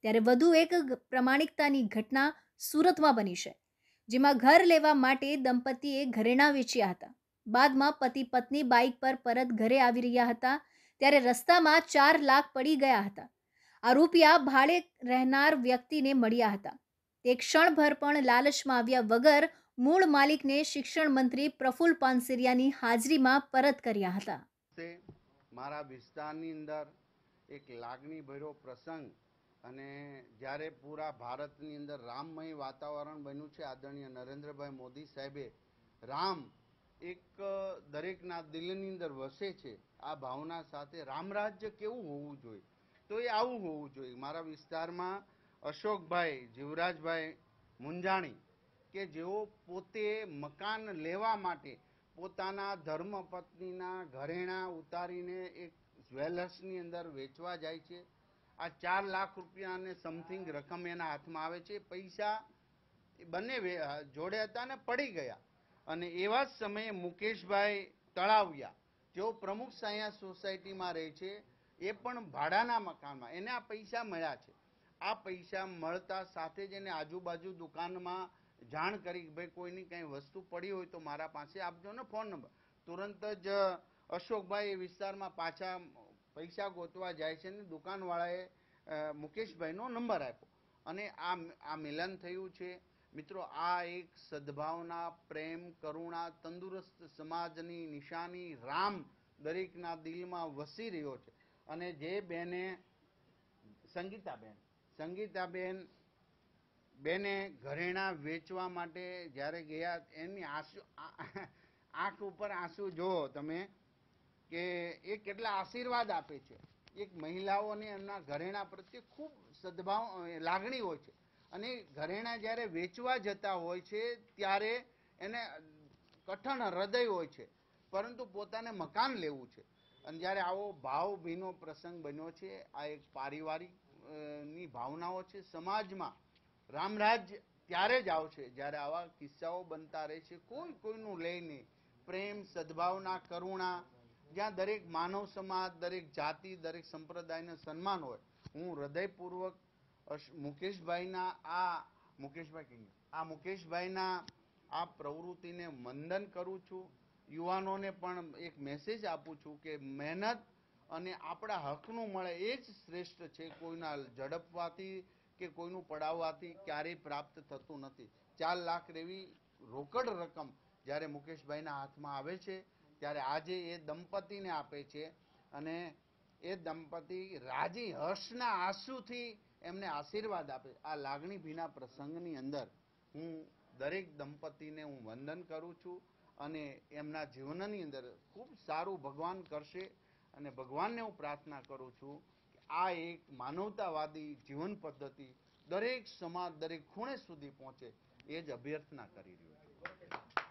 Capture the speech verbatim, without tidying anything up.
ત્યારે વધુ એક પ્રમાણિકતાની ઘટના સુરતમાં બની છે, જેમાં ઘર લેવા માટે દંપતીએ ઘરેણાં વેચ્યા હતા. બાદમાં પતિ પત્ની બાઇક પર પરત ઘરે આવી રહ્યા હતા ત્યારે રસ્તામાં ચાર લાખ પડી ગયા હતા. આ રૂપિયા ભાડે રહેનાર વ્યક્તિને મળ્યા હતા. તે ક્ષણભર પણ લાલચમાં આવ્યા વગર મૂળ માલિકને શિક્ષણ મંત્રી પ્રફુલ્લ પાનસેરિયાની હાજરીમાં પરત કર્યા હતા. મારા વિસ્તારની અંદર એક લાગણી ભર્યો પ્રસંગ અને જ્યારે પૂરા ભારતની અંદર રામમય વાતાવરણ બન્યું છે, આદરણીય નરેન્દ્રભાઈ મોદી સાહેબે રામ એક દરેકના દિલની અંદર વસે છે આ ભાવના સાથે રામ રાજ્ય કેવું હોવું જોઈએ તો એ આવું હોવું જોઈએ. મારા વિસ્તારમાં અશોકભાઈ જીવરાજભાઈ મુંજાણી કે જેઓ પોતે મકાન લેવા માટે પોતાના ધર્મપત્નીના ઘરેણાં ઉતારીને એક જ્વેલર્સની અંદર વેચવા જાય છે. આ ચાર લાખ રૂપિયા અને સમથિંગ રકમ એના હાથમાં આવે છે. પૈસા બંને જોડે હતા ને પડી ગયા. અને એવા જ સમયે મુકેશભાઈ તળાવિયા જેઓ પ્રમુખ સાયા સોસાયટીમાં રહે છે, એ પણ ભાડાના મકાનમાં એને આ પૈસા મળ્યા છે. આ પૈસા મળતા સાથે જ એને આજુબાજુ દુકાનમાં જાણ કરી કે ભાઈ કોઈની કંઈ વસ્તુ પડી હોય તો મારા પાસે આપજો ને ફોન નંબર. તુરંત જ અશોકભાઈ એ વિસ્તારમાં પાછા પૈસા ગોતવા જાય છે ને દુકાનવાળાએ મુકેશભાઈનો નંબર આપ્યો અને આ આ મિલન થયું છે. મિત્રો, આ એક સદભાવના, પ્રેમ, કરુણા, તંદુરસ્ત સમાજની નિશાની રામ દરેકના દિલમાં વસી રહ્યો છે. અને જે બેને સંગીતાબેન સંગીતાબેન બેને ઘરેણાં વેચવા માટે જ્યારે ગયા એની આંસુ આંખ ઉપર આંસુ જુઓ તમે કે એ કેટલા આશીર્વાદ આપે છે. એક મહિલાઓને એમના ઘરેણાં પ્રત્યે ખૂબ સદભાવ લાગણી હોય છે અને ઘરેણાં જ્યારે વેચવા જતા હોય છે ત્યારે એને કઠણ હૃદય હોય છે, પરંતુ પોતાને મકાન લેવું છે. અને જ્યારે આવો ભાવભીનો પ્રસંગ બન્યો છે, આ એક પારિવારિક ની ભાવનાઓ છે. સમાજમાં રામરાજ ત્યારે જ આવશે જ્યારે આવા કિસ્સાઓ બનતા રહે છે. કોઈ કોઈનું લે નહીં. પ્રેમ, સદભાવના, કરુણા, જ્યાં દરેક માનવ સમાજ, દરેક જાતિ, દરેક સંપ્રદાયને સન્માન હોય. હું હૃદયપૂર્વક મુકેશભાઈના આ મુકેશભાઈ આ મુકેશભાઈના આ પ્રવૃત્તિને વંદન કરું છું. યુવાનોને પણ એક મેસેજ આપું છું કે મહેનત અને આપણા હકનું મળે એ જ શ્રેષ્ઠ છે. કોઈના ઝડપવાથી કે કોઈનું પડાવવાથી ક્યારેય પ્રાપ્ત થતું નથી. ચાર લાખ જેવી રોકડ રકમ જ્યારે મુકેશભાઈના હાથમાં આવે છે ત્યારે આજે એ દંપતીને આપે છે અને એ દંપતી રાજી હર્ષના આંસુથી એમને આશીર્વાદ આપે. આ લાગણી ભીના પ્રસંગની અંદર હું દરેક દંપતીને હું વંદન કરું છું અને એમના જીવનની અંદર ખૂબ સારું ભગવાન કરશે. અને ભગવાનને હું પ્રાર્થના કરું છું કે આ એક માનવતાવાદી જીવન પદ્ધતિ દરેક સમાજ, દરેક ખૂણે સુધી પહોંચે એ જ અભ્યર્થના કરી રહ્યો છું.